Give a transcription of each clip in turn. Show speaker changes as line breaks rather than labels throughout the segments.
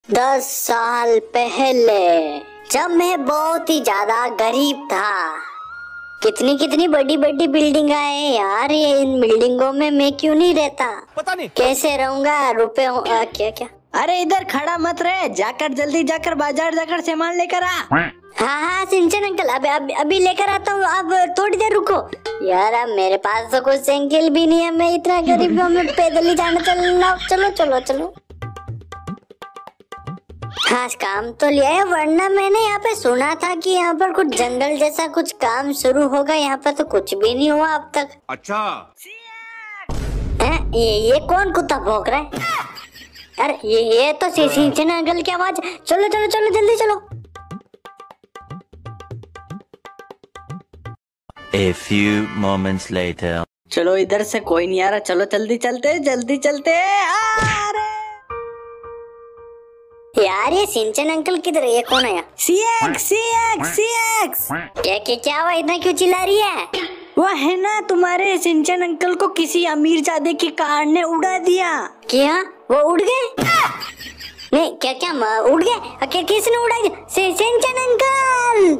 10 साल पहले जब मैं बहुत ही ज्यादा गरीब था। कितनी कितनी बड़ी बड़ी बिल्डिंग है यार, ये इन बिल्डिंगों में मैं क्यों नहीं रहता?
पता नहीं
कैसे रहूंगा? रुपए क्या क्या?
अरे इधर खड़ा मत रहे, जाकर जल्दी जाकर बाजार जाकर सामान लेकर आ।
हाँ सिंचन अंकल, अभी लेकर आता हूँ, आप थोड़ी देर रुको। यार अब मेरे पास तो कुछ साइकिल भी नहीं है, मैं इतना गरीब हूँ, मैं पैदल ही जाना चलना। चलो चलो चलो। हाँ काम तो लिया है, वरना मैंने यहाँ पे सुना था कि यहाँ पर कुछ जंगल जैसा कुछ काम शुरू होगा, यहाँ पर तो कुछ भी नहीं हुआ अब तक।
अच्छा
ये कौन कुत्ता भौंक रहा है? अरे ये तो सिंचन अंकल की आवाज। चलो चलो चलो जल्दी चलो।
A few moments later.
चलो इधर से कोई नहीं आ रहा, चलो जल्दी चलते जल्दी चलते। अरे
यार ये सिंचन अंकल किधर है? ये कौन है?
CX CX CX.
क्या हुआ, इतना क्यों चिल्ला रही है?
वो है ना, तुम्हारे सिंचन अंकल को किसी अमीरजादे की कार ने उड़ा दिया।
क्या वो उड़ गए? नहीं क्या उड़ गए? किसने उड़ा दिया? Shinchan uncle.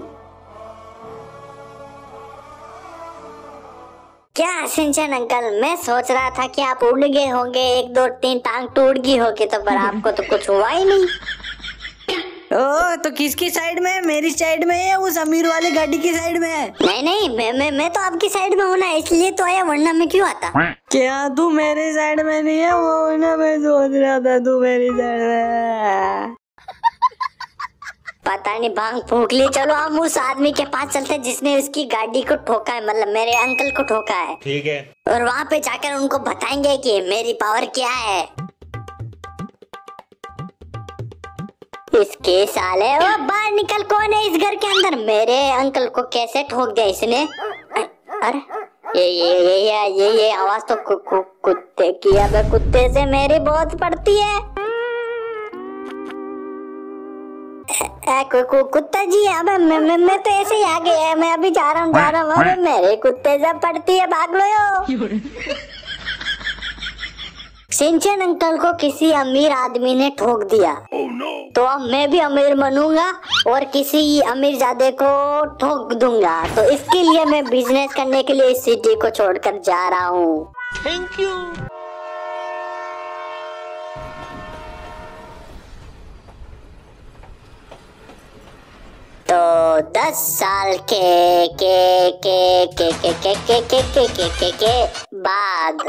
क्या सिंचन अंकल, मैं सोच रहा था कि आप उड़ गए होंगे, 1 2 3 टांग टूट गई होगी तो, पर आपको तो कुछ हुआ ही नहीं।
ओ तो किसकी साइड में है? मेरी साइड में है, उस अमीर वाले गाड़ी की साइड में है।
नहीं मैं तो आपकी साइड में हूँ ना, इसलिए तो आया, वरना मैं क्यों आता?
क्या तू मेरी साइड में नहीं है? वो ना मैं सोच रहा था तू मेरी साइड में।
पता नहीं भांग फूक ली। चलो हम उस आदमी के पास चलते जिसने उसकी गाड़ी को ठोका है, मतलब मेरे अंकल को ठोका है।
ठीक है।
और वहाँ पे जाकर उनको बताएंगे कि मेरी पावर क्या है। इसके साले, वो बाहर निकल, कौन है इस घर के अंदर? मेरे अंकल को कैसे ठोक दिया इसने? अरे ये आवाज तो कुत्ते की है। कुत्ते से मेरी बहुत पड़ती है। कुत्ता जी, अबे मैं तो ऐसे ही आ गया, मैं अभी जा रहा हूँ। अबे मेरे कुत्ते से पड़ती है, भाग लो यो। सिंचन अंकल को किसी अमीर आदमी ने ठोक दिया। तो अब मैं भी अमीर बनूंगा और किसी अमीरजादे को ठोक दूंगा। तो इसके लिए मैं बिजनेस करने के लिए इस सिटी को छोड़कर जा रहा हूँ।
Thank you.
तो 10 साल के बाद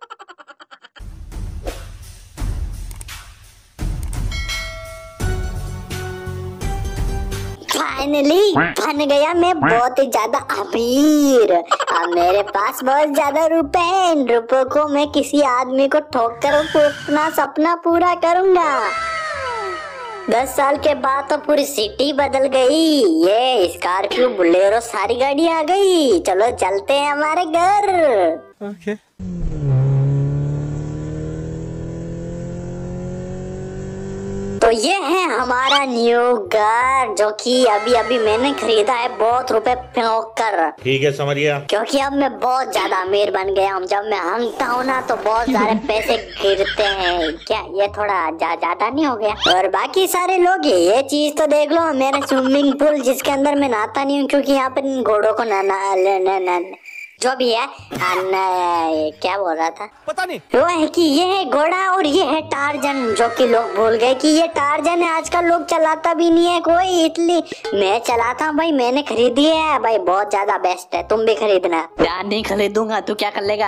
फाइनली बन गया मैं बहुत ही ज्यादा अमीर। अब मेरे पास बहुत ज्यादा रुपए हैं। इन रुपयों को मैं किसी आदमी को ठोक कर अपना सपना पूरा करूंगा। 10 साल के बाद तो पूरी सिटी बदल गई। ये स्कॉर्पियो, बुलेरो, सारी गाड़ी आ गई। चलो चलते हैं हमारे घर।
ओके।
तो ये है हमारा न्यू घर, जो कि अभी मैंने खरीदा है बहुत रुपए फेंक कर।
ठीक है, समझ गया।
क्योंकि अब मैं बहुत ज्यादा अमीर बन गया हूँ। जब मैं हंगता हूँ ना तो बहुत सारे पैसे गिरते हैं। क्या ये थोड़ा ज्यादा नहीं हो गया? और बाकी सारे लोग ये चीज तो देख लो, मेरा स्विमिंग पूल जिसके अंदर मैं नहाता नहीं हूँ, क्योंकि यहाँ पे घोड़ों को जो भी है क्या बोल रहा था
पता नहीं।
वो है कि ये है घोड़ा और ये है टार्जन, जो कि लोग भूल गए कि ये टार्जन है। आजकल लोग चलाता भी नहीं है कोई, इसलिए मैं चलाता हूँ भाई। मैंने खरीदी है भाई, बहुत ज्यादा बेस्ट है, तुम भी खरीदना।
यार नहीं खरीदूंगा, तू क्या कर लेगा?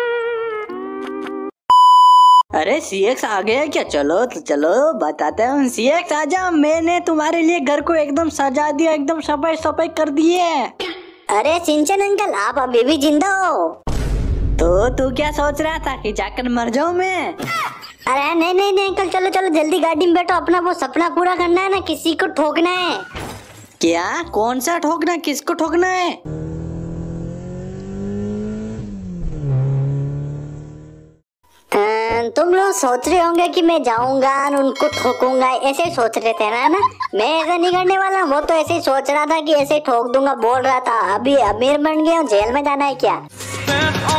अरे सीएक्स आ गया क्या? चलो तो चलो बताते हैं। सीएक्स आजा, मैंने तुम्हारे लिए घर को एकदम सजा दिया, एकदम सफाई कर दी है।
अरे सिंचन अंकल, आप अभी भी जिंदा हो?
तो तू क्या सोच रहा था कि जाकर मर जाऊं मैं?
अरे नहीं अंकल, चलो चलो जल्दी गाड़ी में बैठो। अपना वो सपना पूरा करना है ना, किसी को ठोकना है।
क्या? कौन सा ठोकना? किसको ठोकना है?
तुम लोग सोच रहे होंगे कि मैं जाऊंगा और उनको ठोकूंगा, ऐसे ही सोच रहे थे ना? मैं ऐसा नहीं करने वाला। वो तो ऐसे ही सोच रहा था कि ऐसे ही ठोक दूंगा, बोल रहा था। अभी अमीर बन गया हूँ, जेल में जाना है क्या?